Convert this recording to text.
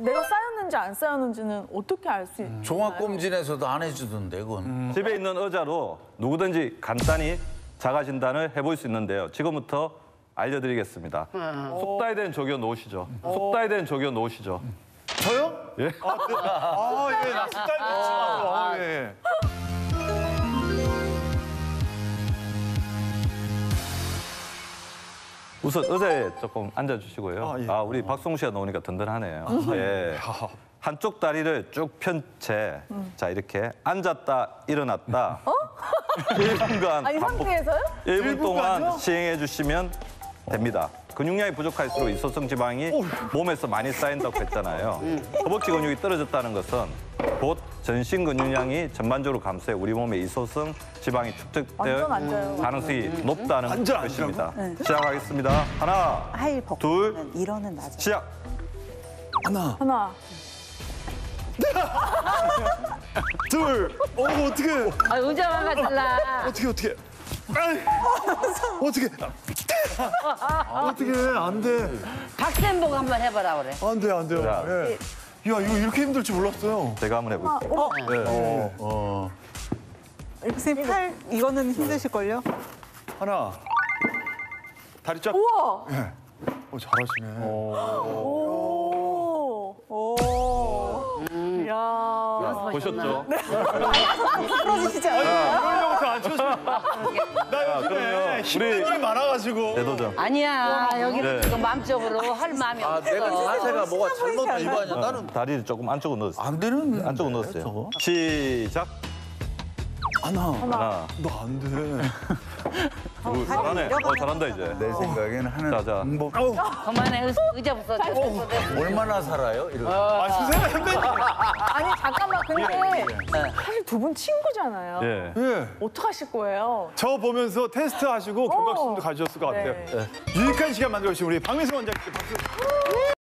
내가 쌓였는지 안 쌓였는지는 어떻게 알 수 있나요? 종합검진에서도 안 해주던데, 그건. 집에 있는 의자로 누구든지 간단히 자가 진단을 해볼 수 있는데요. 지금부터 알려드리겠습니다. 속다에 대한 적용 놓으시죠. 속다에 대한 적용 놓으시죠. 저요? 예. 예, 나 숫달 놓지 예. 우선 의자에 조금 앉아주시고요. 아, 예. 우리 박성우 씨가 나오니까 든든하네요. 예. 한쪽 다리를 쭉 편 채, 자 이렇게 앉았다 일어났다. 1분간 아니, 상태에서요? 1분 동안 1분간요? 시행해 주시면 됩니다. 근육량이 부족할수록 이소성 지방이 몸에서 많이 쌓인다고 했잖아요. 허벅지 근육이 떨어졌다는 것은 곧 전신 근육량이 전반적으로 감소해 우리 몸에 이소성 지방이 축적될 완전 앉아요. 가능성이 높다는 완전 것입니다. 시작하겠습니다. 하나, 하일 벗고 둘, 일어는 낮아. 시작. 하나, 하나. 둘. 어떻게? 아, 의자가 달라. 어떻게? 아이, 어떻게? 어떻게? 안 돼. 박센복 한번 해봐라 그래. 안 돼, 안 돼요. 자. 예. 야, 이거 이렇게 힘들 줄 몰랐어요. 제가 한번 해볼게요. 선생님 팔 이거는 힘드실걸요? 하나. 다리 쫙. 우와! 예. 잘하시네. 오. 이야. 보셨죠? 떨어지시지 않아요? 그러려고 안 쳤어. 나 요즘에 힘들이 많아가지고. 대도전. 아니야, 여기는 네. 지금 마음적으로 할 마음이 아, 없어. 내가 자세가 뭐가 잘못 일반이야. 나는 다리를 조금 안쪽으로 넣었어요. 안 되는. 안쪽으로 넣었어요. 시작. 하나. 하나, 너 안 돼. 둘, 잘하네. 잘한다 이제. 내 생각에는 하는 자, 자. 방법. 그만해, 의자부터. 얼마나 살아요? 이렇게. 선생님 선배님. 아니, 잠깐만. 근데 사실 두 분 친구잖아요. 예. 예. 어떡하실 거예요? 저 보면서 테스트 하시고 경각심도 가지셨을 것 같아요. 네. 유익한 시간 만들어주신 우리 박민수 원장님께 박수.